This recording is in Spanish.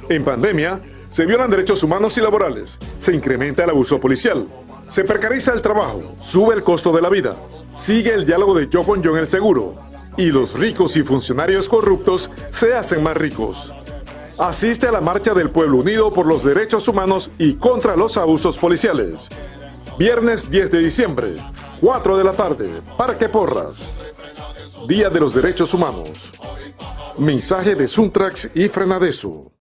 En pandemia, se violan derechos humanos y laborales, se incrementa el abuso policial, se precariza el trabajo, sube el costo de la vida, sigue el diálogo de yo con yo en el seguro, y los ricos y funcionarios corruptos se hacen más ricos. Asiste a la marcha del pueblo unido por los derechos humanos y contra los abusos policiales. Viernes 10 de diciembre, 4 de la tarde, Parque Porras. Día de los Derechos Humanos. Mensaje de Suntrax y Frenadeso.